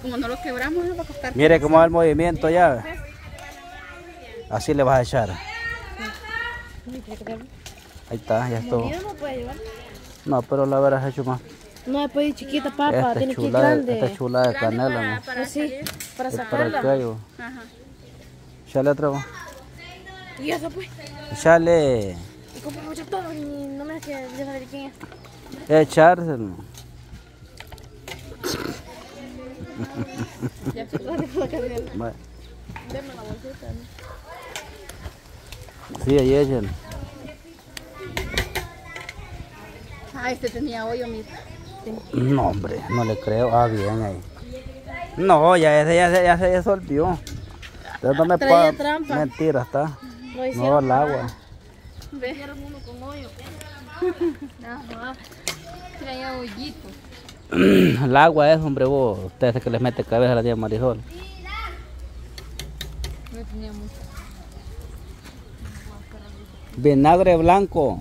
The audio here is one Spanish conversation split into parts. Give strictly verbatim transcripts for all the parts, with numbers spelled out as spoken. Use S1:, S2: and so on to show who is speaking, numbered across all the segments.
S1: como no lo quebramos, nos va a costar.
S2: Mire cómo va el movimiento ya. Así le vas a echar. Ahí está, ya estuvo.
S3: No puede llevar.
S2: No, pero la habrás hecho más.
S3: No se puede ir chiquita, papá,
S2: Esta
S3: tiene que ir
S2: chula,
S3: grande.
S2: esta es chula de canela,
S1: para,
S2: ¿no?
S1: para
S3: Pues sí, para
S2: Es para el
S3: sacarla.
S2: cuello.
S1: Ajá.
S2: Échale otra vez.
S3: Y eso pues.
S2: Échale.
S3: Y como mucho todo, y no me hace que ya saber quién es.
S2: Echárselo.
S1: Ya se
S2: Bueno.
S1: Deme la bolsita, ¿no?
S2: Sí, ahí échale.
S1: Ah, este tenía hoyo, mira.
S2: No, hombre, no le creo. Ah, bien ahí. No, ya ese ya se, ya se disolvió. Entonces no me
S3: Traía
S2: pa-
S3: trampa.
S2: Mentira, está.
S3: Lo
S2: No,
S3: hicieron
S2: el agua.
S1: Ve.
S3: Hicieron uno con hoyo.
S1: Ajá. Traía hoyito.
S2: El agua es, hombre, vos. Ustedes que les mete cabeza a la tía Marisol.
S1: No tenía mucho.
S2: Vinagre blanco.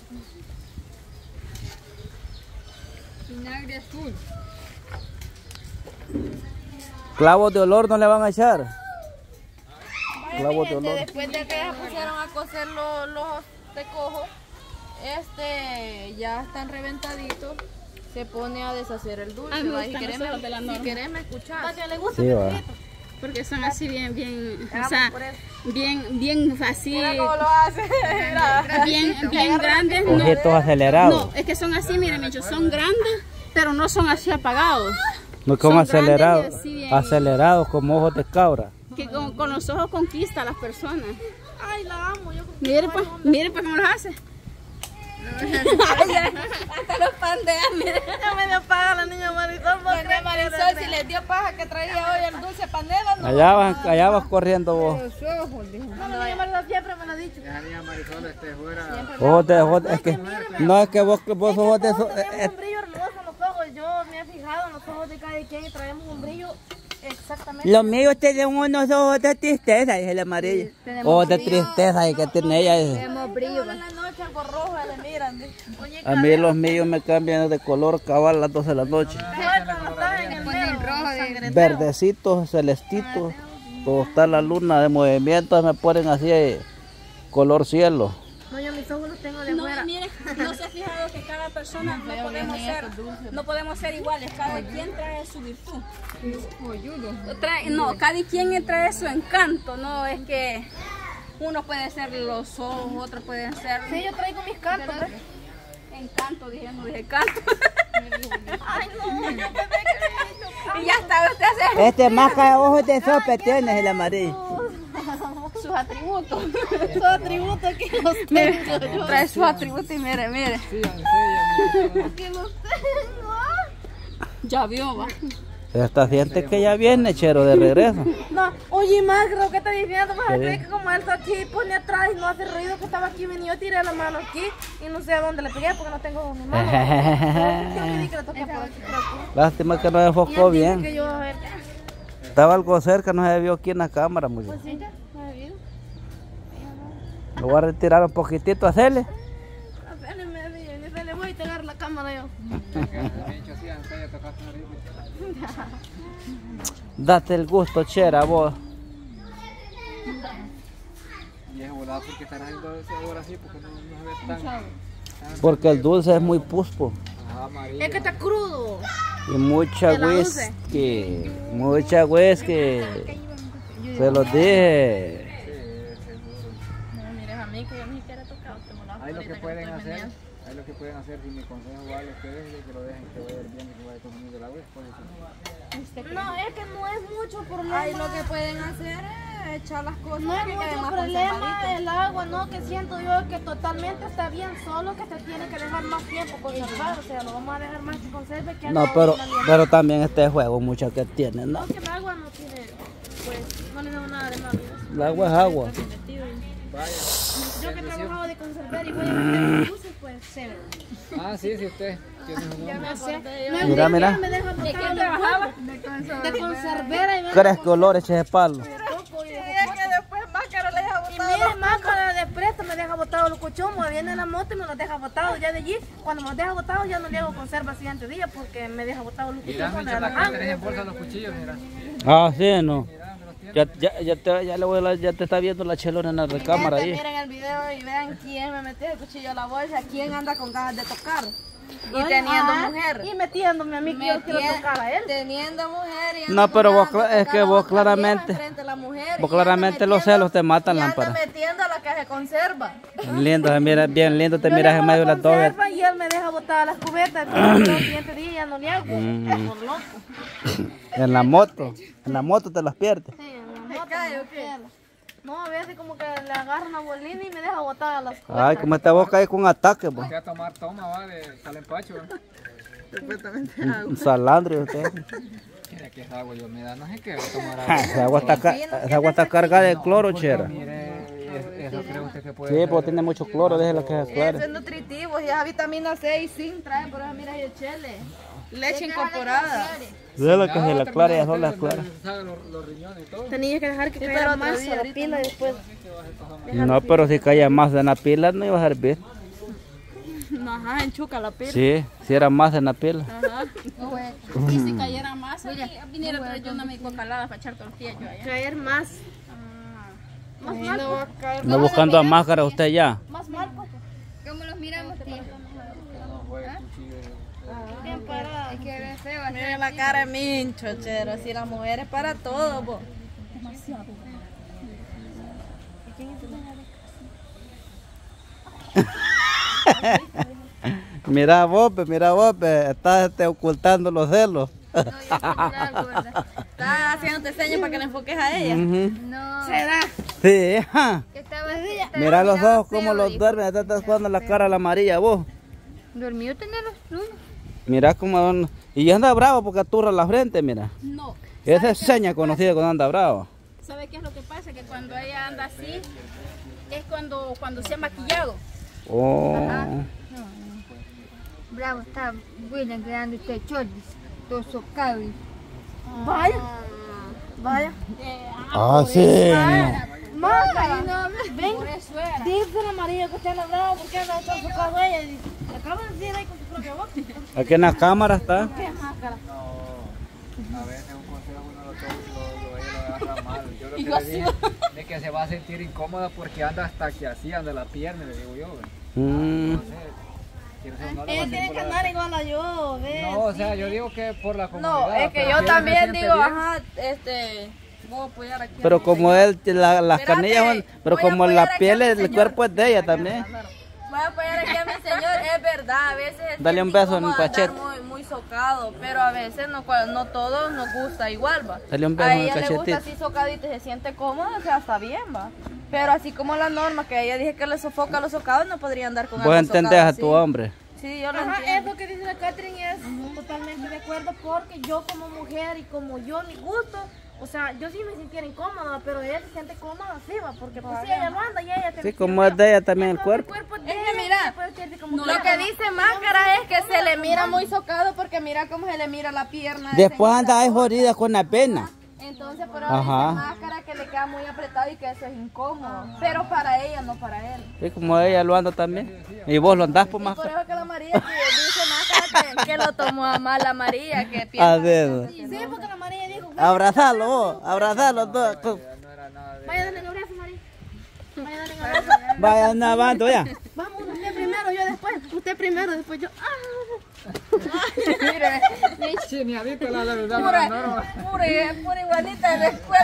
S1: Vinagre azul.
S2: Clavos de olor no le van a echar. Clavos de olor.
S1: Después de que se pusieron a cocer los, los tecojos, este, ya están reventaditos, se pone a deshacer el dulce.
S4: A mí me
S1: ¿va? Si
S4: gustan
S1: querés,
S4: los ojos de la
S1: me,
S4: norma.
S1: si querés me escuchás.
S3: ¿A quién le gusta?
S2: Sí, va.
S4: Porque son así bien, bien,
S3: Ah,
S4: o sea,
S3: por eso.
S4: bien, bien así,
S1: Mira cómo lo hace. Mira.
S4: bien, bien grandes. No,
S2: Ojitos acelerados.
S4: no, es que son así, miren, Micho, son grandes, pero no son así apagados.
S2: No como
S4: son grandes y
S2: acelerados.
S4: así bien-
S2: Acelerados como ojos de cabra.
S4: Que con, con los ojos conquista a las personas.
S3: Ay, la amo. Yo
S4: Miren pues, miren pues cómo los hace.
S1: Hasta los pandeas, mire.
S3: ya me dio paga la niña Marisol. ¿vos
S1: Doña
S3: crees que
S1: Marisol,
S3: le-
S1: si les dio paja que traía hoy el dulce panela, no.
S2: Allá vas, allá vas corriendo vos.
S1: Los ojos, dijo.
S3: No, la niña Marisol siempre me lo ha dicho.
S2: Ojos de ojos, es que no es que vos, vos ojos de
S3: Todos
S2: esos.
S3: tenemos un brillo hermoso en los ojos. Yo me he fijado en los ojos de cada quien y traemos un brillo exactamente.
S2: Los míos tienen unos ojos de tristeza, dice la amarilla. Ojos de tristeza y que tiene ella. dice.
S1: Tenemos brillo.
S3: En la noche algo rojo le miran. Oye,
S2: A mí los míos me cambian de color cabal a las doce de la noche.
S3: cuando estás en el
S1: Ponen
S3: negro,
S1: rojo de
S3: sangre.
S2: Verdecitos, celestitos. Todo está la luna de movimientos, me ponen así eh, color cielo.
S3: No, yo mis ojos los tengo de
S4: No,
S3: afuera.
S4: miren, no se ha fijado que cada persona no podemos ser, no podemos ser iguales, cada quien trae su virtud. Trae- no, cada quien trae su encanto, no es que uno puede ser los ojos, otros pueden ser
S3: Sí, yo traigo mis cantos. ¿ves?
S4: encanto, dije, no dije canto.
S3: Ay, no, ya te ve que
S4: Y ya está, usted hace
S2: Este más que ojos de sopa tiene el amarillo.
S4: sus atributos.
S3: sus atributos que los tengo yo.
S4: Trae sus atributos y mire, mire.
S3: Que los tengo.
S4: Ya vio, va.
S2: Esta siente que ya viene, chero, de regreso.
S3: No, oye, Magro, ¿qué estás diciendo? Vas a
S2: ¿Qué?
S3: creer que como él está aquí, pone atrás y no hace ruido, que estaba aquí, venía yo tiré la mano aquí y no sé a dónde le pegué porque no tengo mi mano. Yo me di que le toqué por aquí, creo que.
S2: Lástima que no se
S3: Y
S2: enfocó
S3: él dice
S2: bien.
S3: que yo, a ver,
S2: Estaba algo cerca, no se vio aquí en la cámara, muy
S3: pues sí, no he visto.
S2: Lo voy a retirar un poquitito, hacerle.
S3: Apenas me dijo, ni se le voy a pegar la cámara yo.
S2: Date el gusto, chera, vos.
S5: Y es volado porque están haciendo ese ahora así porque no, no se ve tan,
S2: Porque el dulce es muy puspo.
S5: ajá, amarillo.
S3: Es que está crudo.
S2: Y mucha
S3: ¿De la
S2: whisky. Mucha whisky. Se los dije.
S3: No, mires a mí que yo ni siquiera he tocado este molado.
S5: Ahí lo que pueden hacer, ahí lo que pueden hacer, si mi consejo vale a ustedes es que lo dejen que vaya hirviendo y que vaya consumiendo el agua y después eso.
S3: No, es que no es mucho problema.
S1: Ahí lo que pueden hacer es echar las cosas
S3: No es
S1: que queden
S3: mucho
S1: más
S3: problema
S1: conservaditas.
S3: el agua, no, que siento yo que totalmente está bien, solo que se tiene que dejar más tiempo conservar, o sea, lo vamos a dejar más que conserve que
S2: No,
S3: haga
S2: pero,
S3: una mierda.
S2: pero también este juego, mucha que tiene, ¿no?
S3: No, que el agua no tiene, pues, no le damos nada de malo.
S2: El agua es agua.
S3: Yo que he trabajado de conservar y voy a meter dulces, pues, chévere.
S5: Ah, sí, sí, usted tiene su nombre.
S3: No sé,
S2: Mira, mira.
S3: me deja botar
S4: quién
S3: los
S4: trabajaba?
S3: dulces. De conservera y me
S2: ¿Crees que olor eche ese palo?
S3: toco y de
S1: Es que después más caro le deja
S3: Y
S1: botar.
S3: mire, más cara de presto me deja botado los cochón incómoda. Viene la moto y me los deja botados. Ya de allí, cuando me los deja botados, ya no le hago conserva al siguiente día porque me deja botados los
S5: Mira,
S3: cuchillos.
S5: Micho,
S3: de la
S5: la
S3: mano.
S5: que tenés en bolsa los cuchillos, mira.
S2: Ah, sí, no.
S5: Mira, me los tiene.
S2: Ya, ya, ya, te, ya, le voy a la- ya te está viendo la chelona en la recámara
S1: Miren,
S2: ahí.
S1: miren el video y vean quién me metió el cuchillo a la bolsa, quién anda con ganas de tocar. Y
S3: Ay,
S1: teniendo
S3: ajá,
S1: mujer.
S3: Y metiéndome a mí que yo quiero
S1: Metien-
S3: tocar a él.
S1: Teniendo mujer y
S2: No,
S1: anda
S2: pero
S1: con
S2: vos
S1: ganas de
S2: cla- es
S1: tocar
S2: que
S1: a
S2: vos
S1: otra
S2: claramente-
S1: vieja enfrente de la mujer,
S2: vos
S1: y anda
S2: claramente los
S1: metiendo-
S2: celos te matan,
S1: y anda
S2: lámpara.
S1: metiendo la que se conserva.
S2: Lindo, se mira, bien lindo te
S3: Yo
S2: miras
S3: le
S2: en
S3: hago
S2: medio de
S3: la
S2: las dos.
S3: conserva y él me deja botar las cubetas. Entonces, el siguiente día ya no le hago.
S2: Mm.
S3: Por loco.
S2: En la moto, en la moto te las pierdes.
S3: Sí, en la moto me pela. No, a veces como que le agarra una bolina y me deja botar las cubetas.
S2: Ay, como esta boca ahí con ataque, pues.
S5: Voy a tomar toma, va, de calempacho.
S2: Un salandrio usted.
S5: Mira que esa agua yo me da, no sé qué, voy a tomar
S2: Ja,
S5: agua.
S2: Esa agua está, ca- esa agua está cargada de cloro, chera.
S5: Mire, es- eso cree usted que puede
S2: Sí,
S5: ser.
S2: porque tiene mucho cloro, déjela que se
S1: Eso
S2: aclare.
S1: es nutritivo, y esa vitamina C y zinc trae, por eso mira el chele. Leche incorporada.
S2: Déjala que se
S5: Ya,
S2: la aclare, ya
S5: terminó
S2: sola
S5: usted,
S2: aclara.
S5: sabe Los, los riñones y todo.
S3: Tenía que dejar que
S1: Sí,
S3: cayera
S1: pero otro
S3: más
S1: día,
S3: a la
S1: ahorita
S3: pila y después.
S2: No, pero si caía más en la pila no iba a servir.
S4: No, ajá, enchuca la pila.
S2: Sí, si era más en la pila.
S4: Ajá. Y si cayera más, aquí viniera a traer yo una mico calada para echar tortillas yo allá.
S3: Caer más.
S4: Ah.
S3: Más mal, pues.
S2: Anda buscando a máscara usted ya.
S3: Más mal, pues.
S4: ¿Cómo los miramos, tío?
S3: Bien parada.
S4: Es que ve feo.
S1: Miren la cara de Mincho, chero. Si la mujer es para todo, po.
S2: Mira vos, pe, mira vos, pe, estás este, ocultando los celos.
S1: Está haciéndote señas para que le enfoques a ella.
S2: Ujú.
S4: No.
S3: ¿Será?
S2: Sí, ajá.
S4: Que estaba
S2: Mira los ojos como los duermen, te estás jugando la cara a la amarilla vos.
S4: dormido tener los lunes.
S2: Mira como... Y anda bravo porque aturra la frente, mira.
S4: No.
S2: Esa es seña conocida cuando anda bravo.
S4: ¿Sabe qué es lo que pasa? Que cuando ella anda así, es cuando, cuando se ha maquillado.
S2: Oh.
S6: Bravo, está buena grande este cholis, todo socado.
S3: Vaya. Vaya.
S2: Ah, sí.
S3: Máscara. Ven.
S4: Por eso era.
S3: Dice la María que usted anda bravo porque anda todo socado ella. Y le acaba de decir ahí con su propia voz.
S2: Aquí en la cámara está.
S3: ¿Qué máscara?
S5: A veces un consejo uno lo toma y lo, lo, ella lo agarra mal. Yo lo que le digo es que se va a sentir incómoda porque anda hasta que así, anda la pierna, le digo yo.
S2: Mm.
S5: No sé, quiero ser no le va a
S3: Él
S5: hacer
S3: tiene
S5: por
S3: que
S5: la-
S3: andar igual a yo, ¿ves?
S5: No, o sea, yo digo que por la comunidad.
S1: No, es que
S5: pero
S1: yo
S5: si ella se
S1: también
S5: siente
S1: digo,
S5: bien,
S1: ajá, este, voy a apoyar aquí. a
S2: Pero
S1: mi
S2: como
S1: señor.
S2: él, la- las
S1: Espérate,
S2: canillas son... Pero
S1: voy a
S2: como
S1: apoyar
S2: la
S1: aquí
S2: piel,
S1: a mi
S2: el
S1: señor.
S2: cuerpo es de ella también.
S1: Voy a apoyar aquí a mi señor, es verdad, a veces es
S2: Dale un beso en
S1: incómodo
S2: el cachete.
S1: andar muy, muy socado, pero a veces no, cua- no todos nos gusta igual, va.
S2: Dale un beso
S1: a
S2: en el
S1: ella le gusta
S2: cachetito.
S1: así socadito y se siente cómoda, o sea, está bien, va. Pero así como la norma, que ella dije que le sofoca a los socados, no podría andar con
S2: Vos
S1: algo
S2: entendés
S1: socado
S2: a
S1: así.
S2: tu hombre.
S1: Sí, yo lo
S3: Ajá,
S1: entiendo.
S3: eso que dice la Catherine es totalmente de acuerdo porque yo como mujer y como yo mi gusto, o sea, yo sí me sintiera incómoda, pero ella se siente cómoda así, va, porque pues sí, ella lo anda y ella te
S2: Sí, como es de ella también el cuerpo.
S3: es de
S1: Es que
S3: ella,
S1: mira,
S3: ella puede sentirse como
S1: Lo
S3: quiera.
S1: que dice Máscara es que se le mira muy socado porque mira cómo se le mira la pierna.
S2: Después
S1: anda
S2: anda ahí jodida con la pena.
S1: Entonces, pero
S2: Ajá.
S1: dice Máscara que le queda muy apretado y que eso es incómodo. Pero para ella, no para él.
S2: Sí, como ella lo anda también. Y vos lo andás por
S1: Y
S2: más.
S1: por eso que la María que dice Máscara que, que lo tomó a mal la María, que piensa
S2: A ver.
S3: Sí, porque la María dijo,
S2: Abrazalo vos, abrazalo. todo.
S3: vaya, dale un abrazo, María. Vaya, dale un abrazo.
S2: Vaya andando ya.
S3: Vamos, usted primero, yo después. Usted primero, después yo. Ah.
S5: Sí, ni adicto la la verdad,
S1: pura,
S5: no, no.
S1: pura, pura igualita de la escuela.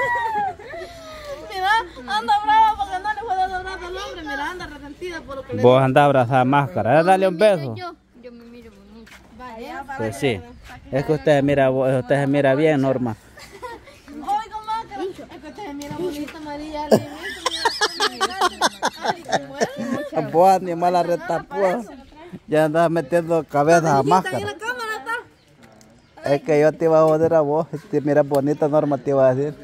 S3: Mira, anda brava porque no le puedo dar abrazo al hombre. Mira, anda arrepentida por lo que le
S2: Vos andás a abrazar máscara. Dale un beso.
S6: Yo, yo me miro bonito.
S3: vaya.
S2: Pues sí. Es que usted mira, usted se mira bien, Norma.
S3: Oiga, Máscara. Es que usted se mira bonita, María. Le mira, ay, qué bueno.
S2: Vos animal a retapúa. Ya andas metiendo cabezas a
S3: Ahí
S2: máscara.
S3: en la cámara está.
S2: Es que yo te iba a joder a vos. Si te miras bonita, Norma, te iba a decir.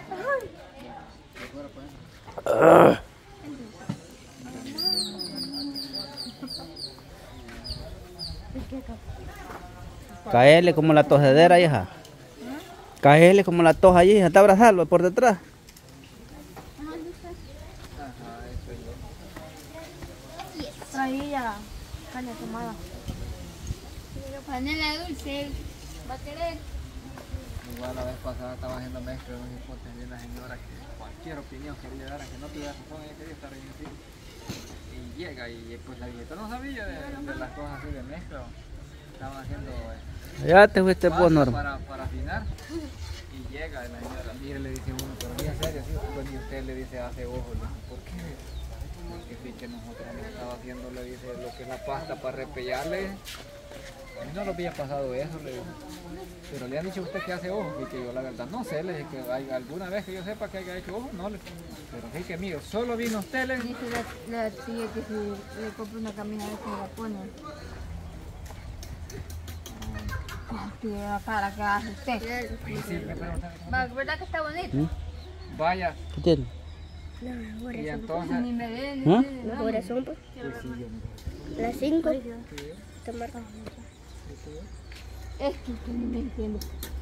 S2: Caele como la tosedera, hija. Caele como la toja, hija. Está abrazarlo por detrás.
S3: caña tomada.
S6: Panela dulce. ¿Va a querer?
S5: Igual la vez pasada estaba haciendo mezcla de unas hipótesis de una señora que cualquier opinión quería dar, que no tuviera razón, ella quería estar ahí así. Y llega y pues la dieta no sabía de, de las cosas así de mezcla. Estaban haciendo eh,
S2: Ya te fuiste
S5: pasta
S2: vos, Norma.
S5: para, para afinar. Y llega la señora, mire, le dice uno, pero mira, en serio, sí, pues ni usted le dice hace ojo, le dice, ¿por qué? Porque sí que nosotros hemos estado haciendo, le dice, lo que es la pasta para repellarle. A mí no lo había pasado eso, le digo. Pero le han dicho a usted que hace ojo, y que yo la verdad no sé, le dije que hay alguna vez que yo sepa que haya hecho ojo, no, le pero sí que mío, solo vino usted, le
S6: Dice la, la tía que si le compra una camisa a ver si me la pone. Ah, tiene la cara que hace usted.
S5: y sí, me preguntan,
S6: Va, ¿verdad que está bonito?
S5: vaya,
S2: ¿Qué tiene?
S5: y entonces,
S6: Ni me ve, ni
S2: ¿Ah?
S6: me ve.
S7: Corazón, pues.
S5: pues sí, yo
S7: Las cinco. Tomar.
S6: Es que usted ni me entiende.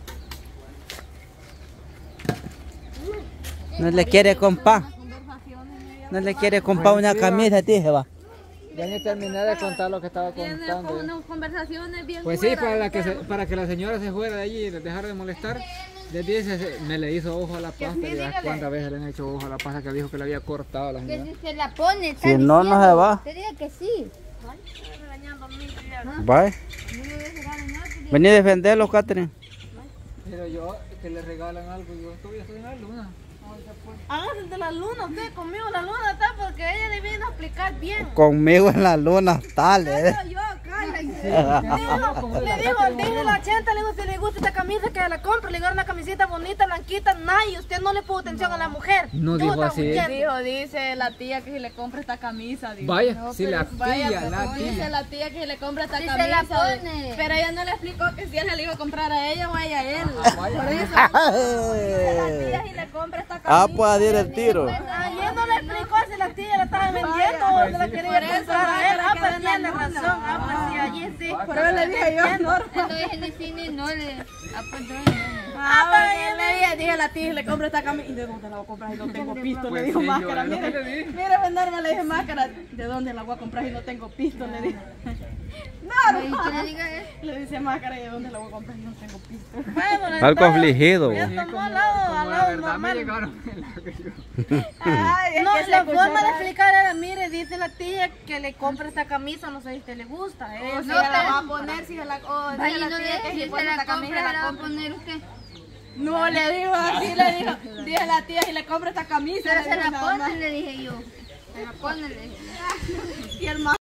S2: No le quiere comprar. No le quiere comprar una camisa, dije, va.
S5: ya ni terminé de contar lo que estaba
S1: Tiene
S5: contando.
S1: unas conversaciones bien
S5: Pues sí,
S1: fuera
S5: para,
S1: de
S5: la que se-
S1: juego.
S5: para que la señora se fuera de allí y les dejara de molestar, les dice, se- me le hizo ojo a la pasta, y ya cuántas veces le han hecho ojo a la pasta que dijo que le había cortado a la
S6: Que
S5: señora.
S6: si se la pone, está
S2: Si no, no
S6: diciendo.
S2: se va.
S6: Te diga que sí.
S2: Vaya. Vení a defenderlo, Catherine.
S5: Pero yo, que le regalan algo, yo todavía estoy en la luna.
S3: Háganse de la luna, usted conmigo la luna está porque ella le viene a explicar bien.
S2: Conmigo en la luna tal, eh.
S3: Yo, cállense. Le digo, dije a la chenta, le digo, si le gusta esta camisa que la compre, le digo, una camiseta bonita, blanquita, nada, y usted no le puso atención a la mujer.
S5: No
S3: Tú
S5: dijo
S3: estás
S5: así.
S3: huyendo.
S1: Dijo, dice la tía que si le compra esta camisa. Dijo.
S5: Vaya, si la
S1: Vaya,
S5: tía, la
S1: dice
S5: tía.
S1: la tía que si le compra esta
S6: Si se
S1: camisa.
S6: la
S1: dice,
S6: pone.
S1: Pero ella no le explicó que si él se le iba a comprar a ella o a ella a él.
S5: vaya.
S1: Por eso la tía si le compra esta camisa.
S2: Ah, pues a dir el tiro.
S3: Ayer no le explicó si la tía la estaba vendiendo o se la quería comprar a él. Ah, pues tiene razón. Ah, pues sí, allí sí.
S1: Por eso le dije yo, no.
S6: Entonces en el cine no le apuntó.
S1: Ah, pero yo le dije, dije a la tía, le compro esta camisa. ¿Y de dónde la voy a comprar si no tengo pisto?
S5: Pues
S1: Le dijo
S5: sí, yo
S1: Máscara.
S5: es lo
S1: Mire,
S5: que le dije.
S1: mire, venderme, le dije Máscara. ¿De dónde la voy a comprar si no tengo pisto? Le dije.
S6: ¿Y que le diga eso?
S1: Le dice Máscara, ¿y de dónde la voy a comprar si no tengo pisto?
S3: Bueno,
S2: Algo afligido.
S3: ya
S5: Sí,
S3: tomó
S5: como,
S3: al lado,
S5: como
S3: al
S5: la
S3: lado
S5: verdad me
S3: normal.
S5: llegaron lo que yo.
S1: Ay, es
S3: No,
S1: que se
S3: la
S1: escuchó
S3: forma de
S1: raro.
S3: explicar era, mire, dice la tía que le compre esta camisa, no sé si a usted le gusta.
S1: O
S3: ¿eh?
S1: si
S6: No,
S1: se la
S6: pero-
S1: va a poner, si se la... O dice
S6: Vaya,
S1: la
S6: no le
S1: tía que
S6: si
S1: si
S6: se
S1: pone
S6: la
S1: esta
S6: compra,
S1: camisa
S6: la
S1: la
S6: va a
S1: compra.
S6: poner usted.
S1: No, le dijo así, le dijo. Dije la tía, si le compro esta camisa.
S6: Pero
S1: le
S6: se
S1: dijo
S6: la
S1: nada más.
S6: pone, le dije yo. Se la pone, le dije.
S1: Y el más